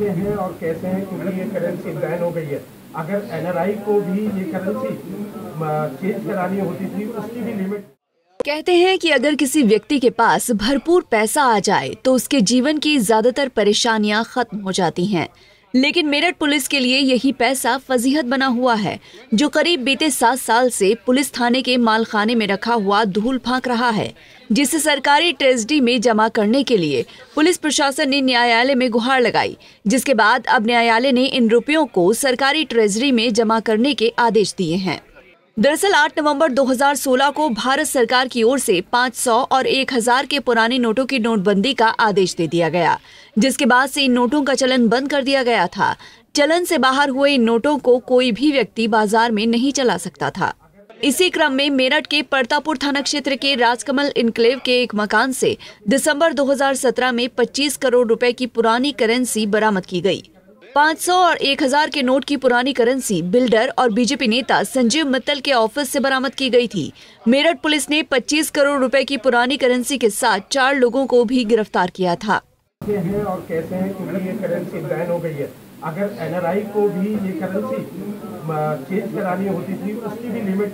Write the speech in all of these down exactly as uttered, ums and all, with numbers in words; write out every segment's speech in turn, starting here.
हैं और कैसे हैं, क्योंकि ये करेंसी बैन हो गई है। अगर एनआरआई को भी ये करेंसी चेंज करानी होती थी, उसकी भी लिमिट। कहते हैं कि अगर किसी व्यक्ति के पास भरपूर पैसा आ जाए तो उसके जीवन की ज्यादातर परेशानियां खत्म हो जाती हैं। लेकिन मेरठ पुलिस के लिए यही पैसा फजीहत बना हुआ है, जो करीब बीते सात साल से पुलिस थाने के मालखाने में रखा हुआ धूल फांक रहा है, जिसे सरकारी ट्रेजरी में जमा करने के लिए पुलिस प्रशासन ने न्यायालय में गुहार लगाई, जिसके बाद अब न्यायालय ने इन रुपयों को सरकारी ट्रेजरी में जमा करने के आदेश दिए हैं। दरअसल आठ नवंबर दो हज़ार सोलह को भारत सरकार की ओर से पाँच सौ और एक हज़ार के पुराने नोटों की नोटबंदी का आदेश दे दिया गया, जिसके बाद से इन नोटों का चलन बंद कर दिया गया था। चलन से बाहर हुए इन नोटों को कोई भी व्यक्ति बाजार में नहीं चला सकता था। इसी क्रम में मेरठ के परतापुर थाना क्षेत्र के राजकमल इनक्लेव के एक मकान से दिसंबर दो हज़ार सत्रह में पच्चीस करोड़ रुपए की पुरानी करेंसी बरामद की गई। पाँच सौ और एक हज़ार के नोट की पुरानी करेंसी बिल्डर और बीजेपी नेता संजीव मित्तल के ऑफिस से बरामद की गई थी। मेरठ पुलिस ने पच्चीस करोड़ रुपए की पुरानी करेंसी के साथ चार लोगों को भी गिरफ्तार किया था। हैं और कैसे हैं, क्योंकि ये करेंसी बैन हो गई है। अगर एनआरआई को भी ये करेंसी चेंज करानी होती थी, उसकी भी लिमिट।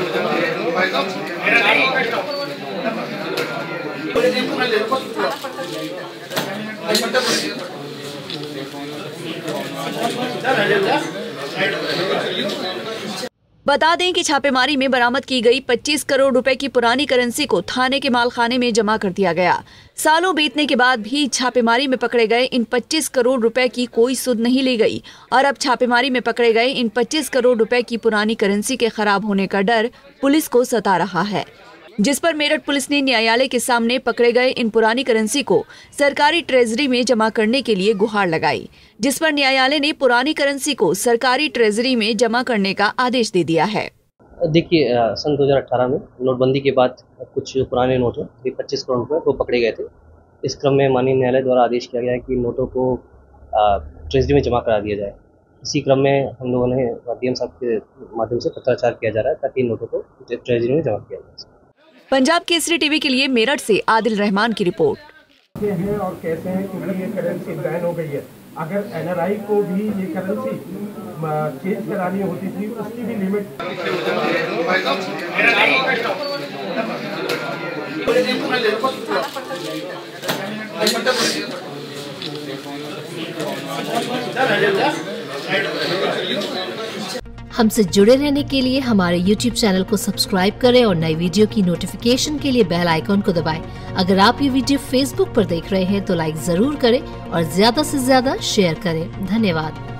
बता दें कि छापेमारी में बरामद की गई पच्चीस करोड़ रुपए की पुरानी करेंसी को थाने के मालखाने में जमा कर दिया गया। सालों बीतने के बाद भी छापेमारी में पकड़े गए इन पच्चीस करोड़ रुपए की कोई सुध नहीं ली गई और अब छापेमारी में पकड़े गए इन पच्चीस करोड़ रुपए की पुरानी करेंसी के खराब होने का डर पुलिस को सता रहा है, जिस पर मेरठ पुलिस ने न्यायालय के सामने पकड़े गए इन पुरानी करेंसी को सरकारी ट्रेजरी में जमा करने के लिए गुहार लगाई, जिस पर न्यायालय ने पुरानी करेंसी को सरकारी ट्रेजरी में जमा करने का आदेश दे दिया है। देखिए, सन दो हज़ार अठारह में नोटबंदी के बाद कुछ पुराने नोट हैं, पच्चीस करोड़ रुपए वो पकड़े गए थे। इस क्रम में माननीय न्यायालय द्वारा आदेश किया गया है कि नोटों को ट्रेजरी में जमा करा दिया जाए। इसी क्रम में हम लोगों ने डीएम साहब के माध्यम से पत्राचार किया जा रहा है ताकि नोटों को ट्रेजरी में जमा किया जाए। पंजाब केसरी टीवी के लिए मेरठ से आदिल रहमान की रिपोर्ट। हैं और कैसे हैं, क्योंकि ये करेंसी बैन हो गई है। अगर एनआरआई को भी ये करेंसी चेंज करानी होती थी, उसकी भी लिमिट। हमसे जुड़े रहने के लिए हमारे यूट्यूब चैनल को सब्सक्राइब करें और नई वीडियो की नोटिफिकेशन के लिए बेल आइकॉन को दबाएं। अगर आप ये वीडियो फेसबुक पर देख रहे हैं तो लाइक जरूर करें और ज्यादा से ज्यादा शेयर करें। धन्यवाद।